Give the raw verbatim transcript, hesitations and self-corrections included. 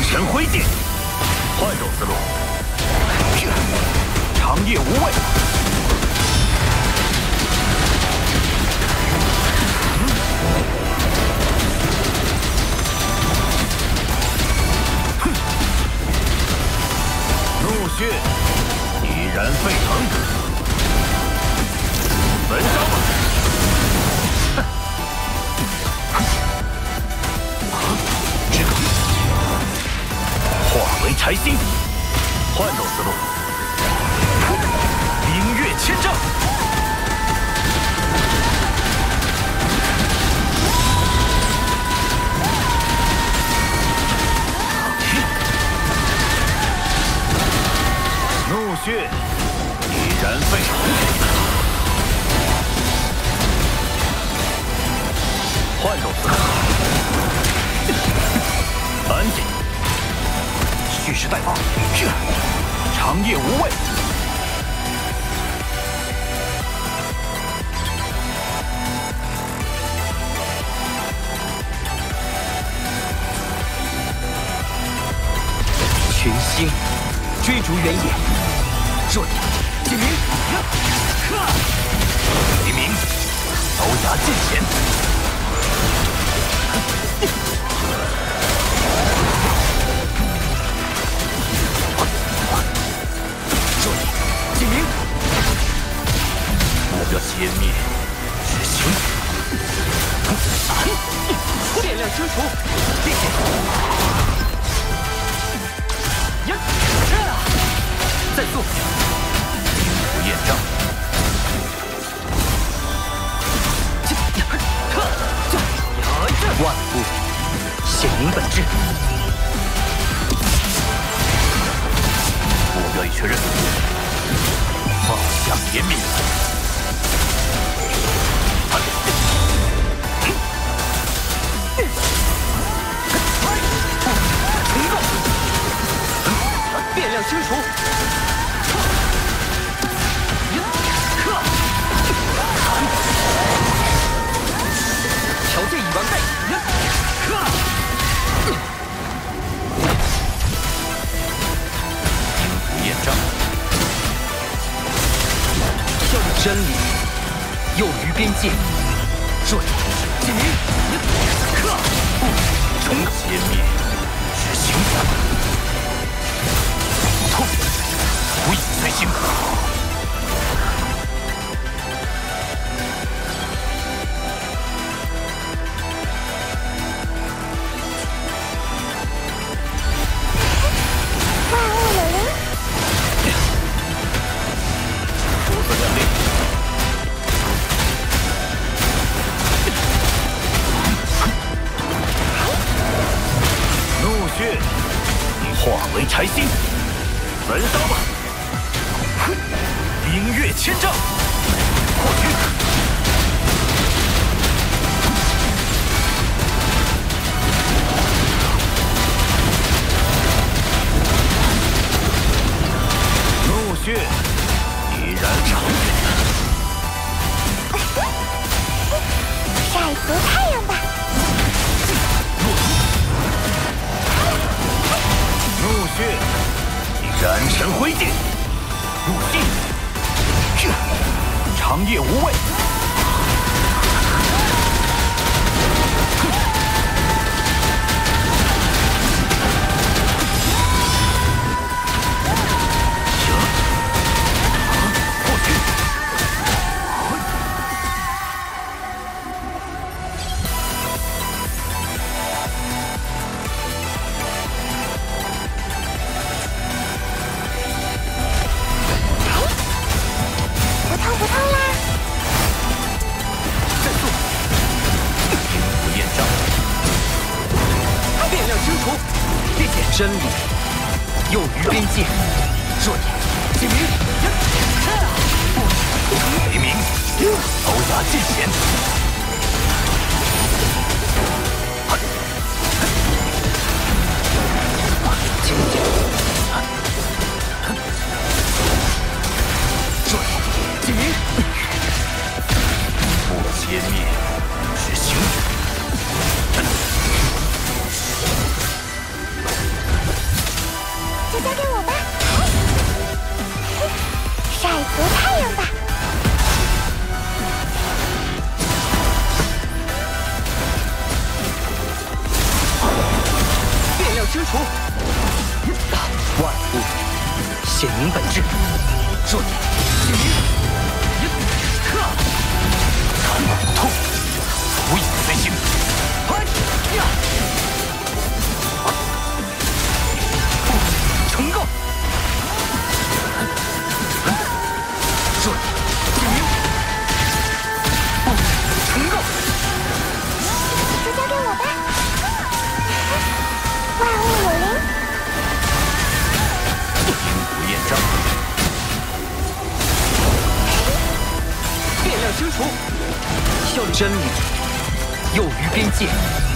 尘灰烬，换种思路，长夜无畏。哼，怒血已然沸腾，焚烧吧！ 化为柴薪，换种思路，明月千丈，怒血已然沸腾，换种思路，安静。 蓄势待发，长夜无畏。 群星追逐原野，弱点，启明， 黎明，刀牙尽显。 目标歼灭，执行。 变量清除，并且，呀，再速， 不验证。 万物显明本质。 目标已确认，放下歼灭。 变量清除，条件已完备。 应不验证。 真理诱于边界，弱点，启明， 终歼灭，执行。 无以随行。 万物有灵。 主子任令。怒血化为柴薪，焚烧吧！ 明月千丈，破局。怒血已然长远。 晒足太阳吧。 怒血燃尘灰烬，入心。 长夜无畏，过去。 不痛不痛啦！ 再速，应不验证。 变量清除，并且真理诱于边界，弱点，启明， 黎明，刀牙尽显。 经典，弱点，启明， 不歼灭，执行。 除。万物显明本质，弱点显明。特，残骨痛，无以随行。嗨呀！成功。弱点显明。成功。 就交给我吧。万物有灵。 不厌章。 变量清除，效率真理，诱于边界。